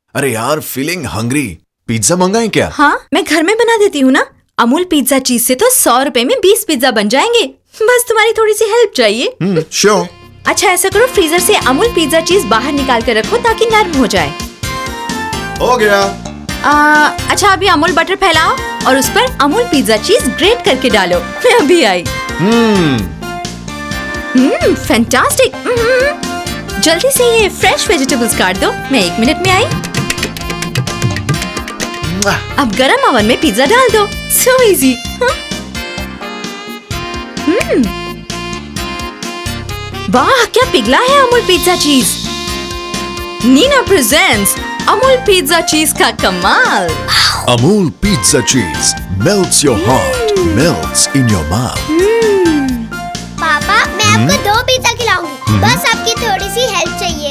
अरे यार, feeling hungry. Pizza मंगाएं क्या? हाँ, मैं घर में बना देती हूँ ना। अमूल पिज्जा चीज से तो 100 रुपए में 20 पिज्जा बन जाएंगे। बस तुम्हारी थोड़ी सी हेल्प चाहिए। श्योर। अच्छा, ऐसा करो, फ्रीजर से अमूल पिज्जा चीज बाहर निकाल कर रखो ताकि नरम हो जाए। हो गया। अच्छा, अभी अमूल बटर फैलाओ और उस पर अमूल पिज्जा चीज ग्रेट करके डालो। मैं अभी आई। फैंटास्टिक। जल्दी से ये फ्रेश वेजिटेबल्स काट दो। मैं 1 मिनट में आई। अब गरम ओवन में पिज्जा डाल दो। So easy. वाह, क्या पिघला है अमूल पिज्जा चीज। Neena presents Amul pizza cheese का कमाल। Amul pizza cheese melts your heart, melts in your mouth. पापा, मैं आपको 2 पिज्जा खिलाऊंगी। बस आपकी थोड़ी सी हेल्प चाहिए।